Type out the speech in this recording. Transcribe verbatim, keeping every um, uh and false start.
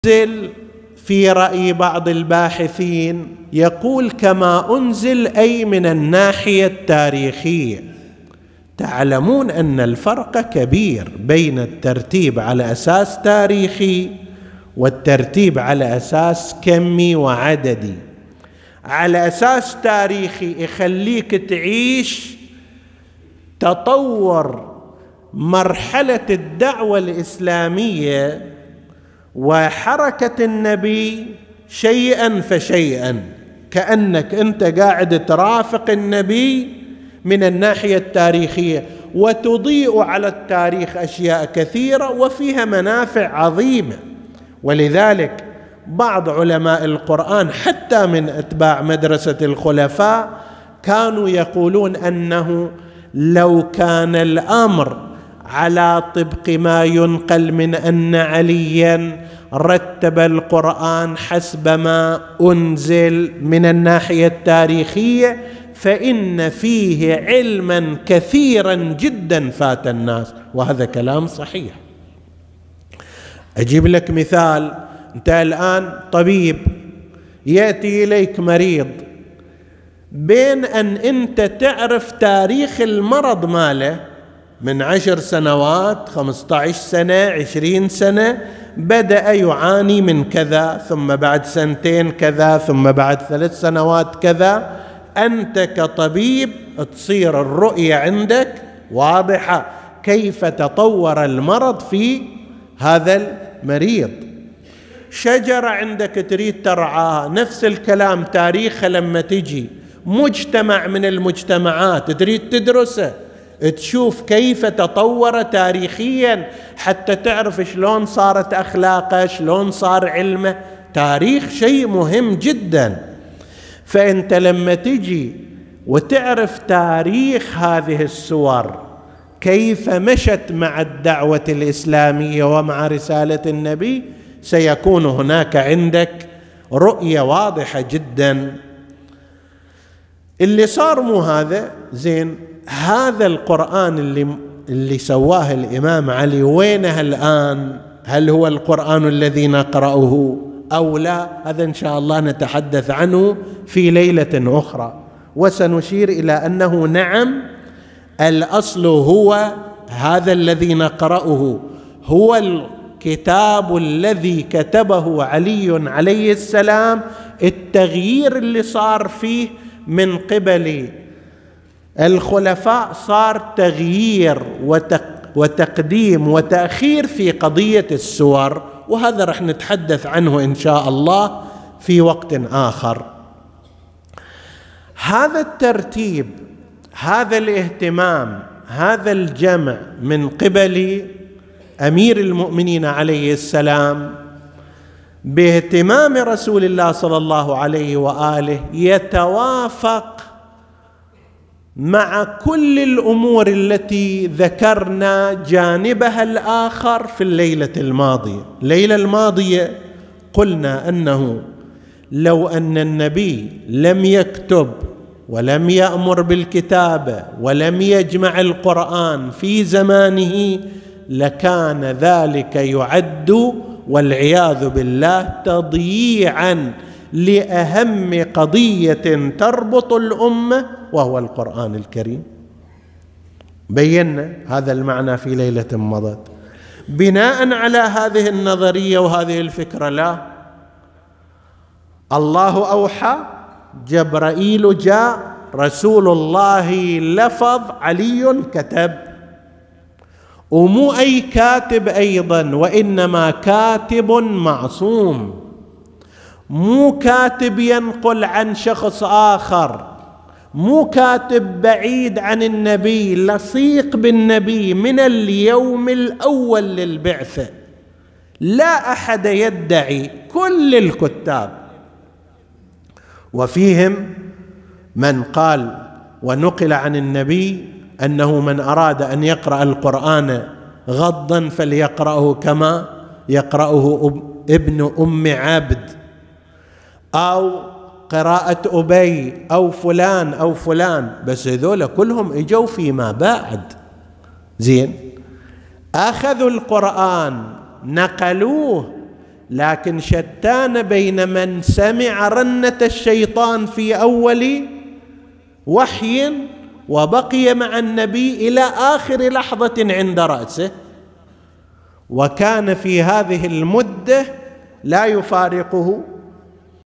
أنزل في رأي بعض الباحثين يقول كما أنزل، أي من الناحية التاريخية. تعلمون أن الفرق كبير بين الترتيب على أساس تاريخي والترتيب على أساس كمي وعددي. على أساس تاريخي يخليك تعيش تطور مرحلة الدعوة الإسلامية وحركة النبي شيئا فشيئا، كأنك أنت قاعد ترافق النبي من الناحية التاريخية، وتضيء على التاريخ أشياء كثيرة وفيها منافع عظيمة. ولذلك بعض علماء القرآن حتى من أتباع مدرسة الخلفاء كانوا يقولون أنه لو كان الأمر على طبق ما ينقل من أن عليا رتب القرآن حسب ما أنزل من الناحية التاريخية، فإن فيه علما كثيرا جدا فات الناس، وهذا كلام صحيح. أجيب لك مثال. أنت الآن طبيب، يأتي إليك مريض، بين أن أنت تعرف تاريخ المرض ماله من عشر سنوات، خمسة عشر سنة، عشرين سنة، بدأ يعاني من كذا، ثم بعد سنتين كذا، ثم بعد ثلاث سنوات كذا، أنت كطبيب تصير الرؤية عندك واضحة كيف تطور المرض في هذا المريض. شجرة عندك تريد ترعاها، نفس الكلام، تاريخها لما تجي. مجتمع من المجتمعات تريد تدرسه، تشوف كيف تطور تاريخيا حتى تعرف شلون صارت أخلاقه، شلون صار علمه. تاريخ شيء مهم جدا. فأنت لما تجي وتعرف تاريخ هذه السور كيف مشت مع الدعوة الإسلامية ومع رسالة النبي، سيكون هناك عندك رؤية واضحة جدا. اللي صار مو هذا زين. هذا القرآن اللي اللي سواه الإمام علي وينه الآن؟ هل هو القرآن الذي نقرأه أو لا؟ هذا إن شاء الله نتحدث عنه في ليلة أخرى، وسنشير إلى أنه نعم، الأصل هو هذا الذي نقرأه، هو الكتاب الذي كتبه علي عليه السلام. التغيير اللي صار فيه من قبل الخلفاء صار تغيير وتقديم وتأخير في قضية السور، وهذا رح نتحدث عنه إن شاء الله في وقت آخر. هذا الترتيب، هذا الاهتمام، هذا الجمع من قبل أمير المؤمنين عليه السلام باهتمام رسول الله صلى الله عليه وآله يتوافق مع كل الأمور التي ذكرنا جانبها الآخر في الليلة الماضية. الليلة الماضية قلنا أنه لو أن النبي لم يكتب ولم يأمر بالكتابة ولم يجمع القرآن في زمانه لكان ذلك يعد والعياذ بالله تضييعا لأهم قضية تربط الأمة وهو القرآن الكريم. بينا هذا المعنى في ليلة مضت. بناء على هذه النظرية وهذه الفكرة، لا، الله أوحى، جبرائيل جاء، رسول الله لفظ، علي كتب. ومو أي كاتب أيضا، وإنما كاتب معصوم، مو كاتب ينقل عن شخص آخر، مو كاتب بعيد عن النبي، لصيق بالنبي من اليوم الأول للبعثة. لا أحد يدعي، كل الكتاب، وفيهم من قال ونقل عن النبي أنه من أراد أن يقرأ القرآن غضا فليقرأه كما يقرأه ابن أم عبد، أو قراءة أبي أو فلان أو فلان. بس هذول كلهم إجوا فيما بعد. زين، أخذوا القرآن نقلوه لكن شتان بين من سمع رنة الشيطان في أول وحي وبقي مع النبي إلى آخر لحظة عند رأسه، وكان في هذه المدة لا يفارقه